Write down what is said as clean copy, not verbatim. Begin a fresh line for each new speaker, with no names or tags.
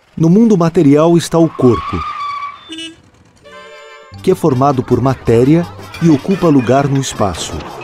No mundo material está o corpo, que é formado por matéria e ocupa lugar no espaço.